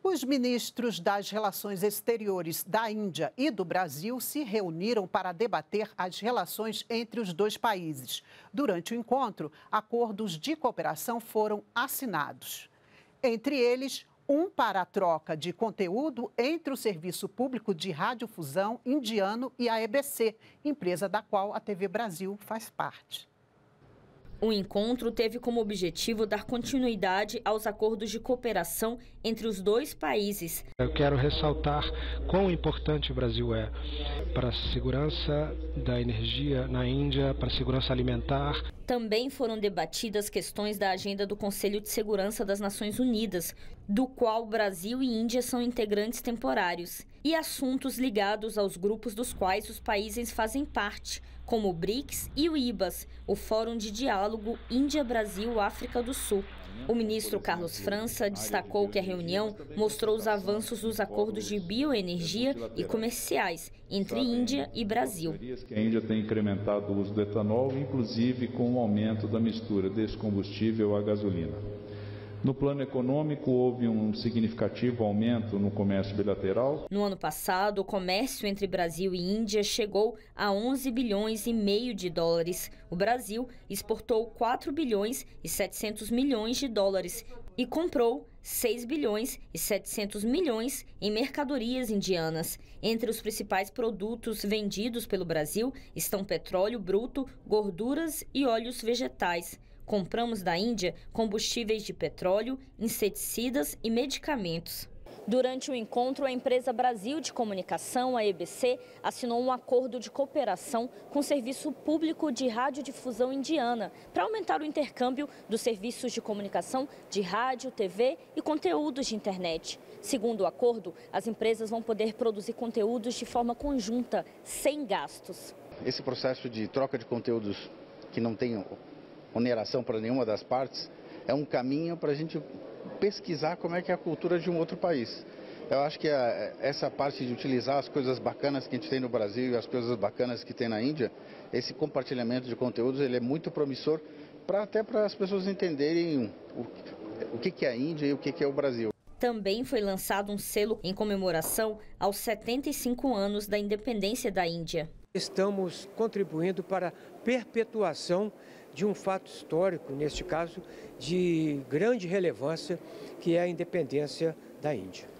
Os ministros das Relações Exteriores da Índia e do Brasil se reuniram para debater as relações entre os dois países. Durante o encontro, acordos de cooperação foram assinados. Entre eles, um para a troca de conteúdo entre o Serviço Público de Radiodifusão indiano e a EBC, empresa da qual a TV Brasil faz parte. O encontro teve como objetivo dar continuidade aos acordos de cooperação entre os dois países. Eu quero ressaltar quão importante o Brasil é para a segurança da energia na Índia, para a segurança alimentar. Também foram debatidas questões da agenda do Conselho de Segurança das Nações Unidas, do qual Brasil e Índia são integrantes temporários, e assuntos ligados aos grupos dos quais os países fazem parte, como o BRICS e o IBAS, o Fórum de Diálogo Índia-Brasil-África do Sul. O ministro Carlos França destacou que a reunião mostrou os avanços dos acordos de bioenergia e comerciais entre Índia e Brasil. A Índia tem incrementado o uso do etanol, inclusive com o aumento da mistura desse combustível à gasolina. No plano econômico, houve um significativo aumento no comércio bilateral. No ano passado, o comércio entre Brasil e Índia chegou a 11 bilhões e meio de dólares. O Brasil exportou 4 bilhões e 700 milhões de dólares e comprou 6 bilhões e 700 milhões em mercadorias indianas. Entre os principais produtos vendidos pelo Brasil estão petróleo bruto, gorduras e óleos vegetais. Compramos da Índia combustíveis de petróleo, inseticidas e medicamentos. Durante o encontro, a empresa Brasil de Comunicação, a EBC, assinou um acordo de cooperação com o Serviço Público de Radiodifusão indiana para aumentar o intercâmbio dos serviços de comunicação de rádio, TV e conteúdos de internet. Segundo o acordo, as empresas vão poder produzir conteúdos de forma conjunta, sem gastos. Esse processo de troca de conteúdos que não tem oneração para nenhuma das partes é um caminho para a gente pesquisar como é que é a cultura de um outro país. Eu acho que essa parte de utilizar as coisas bacanas que a gente tem no Brasil e as coisas bacanas que tem na Índia, esse compartilhamento de conteúdos, ele é muito promissor até para as pessoas entenderem o que é a Índia e o que é o Brasil. Também foi lançado um selo em comemoração aos 75 anos da independência da Índia. Estamos contribuindo para a perpetuação de um fato histórico, neste caso, de grande relevância, que é a independência da Índia.